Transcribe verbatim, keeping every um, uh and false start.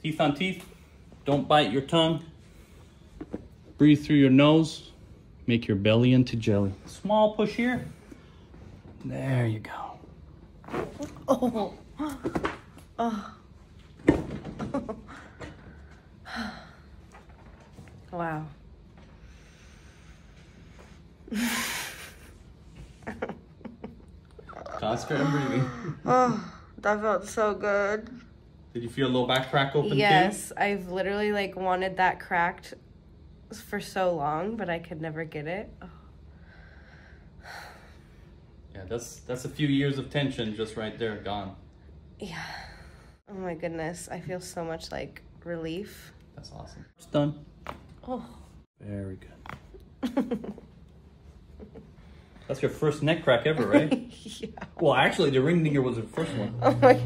Teeth on teeth. Don't bite your tongue. Breathe through your nose. Make your belly into jelly. Small push here. There you go. Oh. Oh. Wow. Concentrate on breathing. Oh, that felt so good. Did you feel a little back crack open Yes, too? I've literally like wanted that cracked for so long, but I could never get it. Oh. Yeah, that's that's a few years of tension just right there, gone. Yeah. Oh my goodness, I feel so much like relief. That's awesome. It's done. Oh. Very good. That's your first neck crack ever, right? Yeah. Well, actually, the ring dinger was the first one. Oh my